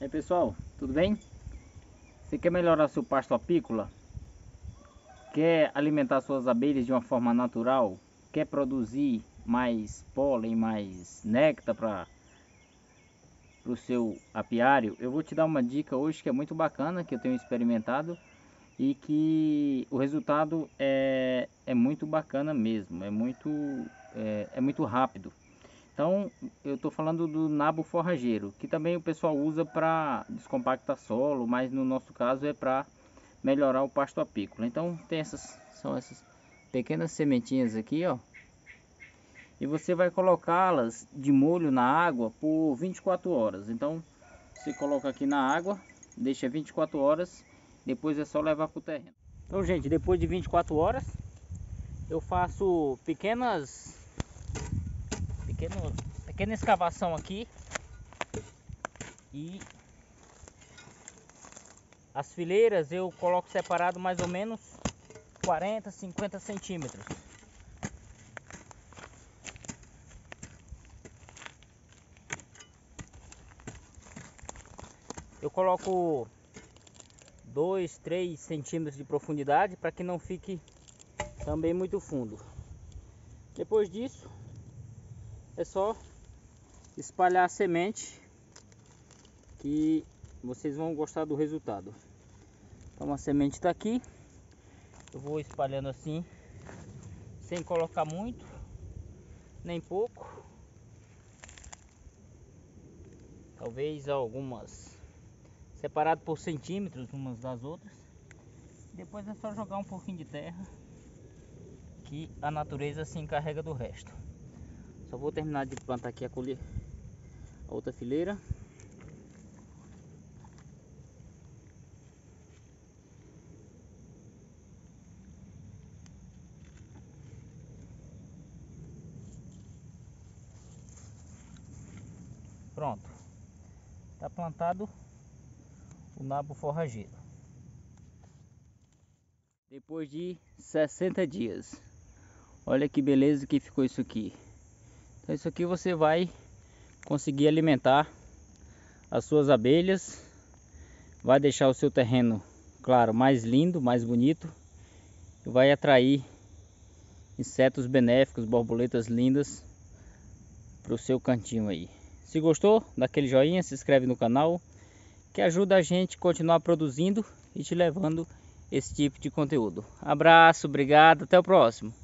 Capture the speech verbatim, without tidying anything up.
E aí pessoal, tudo bem? Você quer melhorar seu pasto apícola? Quer alimentar suas abelhas de uma forma natural? Quer produzir mais pólen, mais néctar para o seu apiário? Eu vou te dar uma dica hoje que é muito bacana, que eu tenho experimentado e que o resultado é, é muito bacana mesmo, é muito, é, é muito rápido. Então eu estou falando do nabo forrageiro, que também o pessoal usa para descompactar solo, mas no nosso caso é para melhorar o pasto apícola. Então tem essas, são essas pequenas sementinhas aqui, ó. E você vai colocá-las de molho na água por vinte e quatro horas. Então você coloca aqui na água, deixa vinte e quatro horas, depois é só levar para o terreno. Então gente, depois de vinte e quatro horas eu faço pequenas pequeno, pequena escavação aqui e as fileiras eu coloco separado mais ou menos quarenta, cinquenta centímetros. Eu coloco dois, três centímetros de profundidade para que não fique também muito fundo. Depois disso é só espalhar a semente que vocês vão gostar do resultado. Então a semente está aqui, eu vou espalhando assim, sem colocar muito, nem pouco. Talvez algumas separado por centímetros umas das outras. Depois é só jogar um pouquinho de terra, que a natureza se encarrega do resto. Só vou terminar de plantar aqui a colher a outra fileira. Pronto, está plantado o nabo forrageiro. Depois de sessenta dias, olha que beleza que ficou isso aqui. Então isso aqui você vai conseguir alimentar as suas abelhas, vai deixar o seu terreno, claro, mais lindo, mais bonito, e vai atrair insetos benéficos, borboletas lindas para o seu cantinho aí. Se gostou, dá aquele joinha, se inscreve no canal, que ajuda a gente a continuar produzindo e te levando esse tipo de conteúdo. Abraço, obrigado, até o próximo.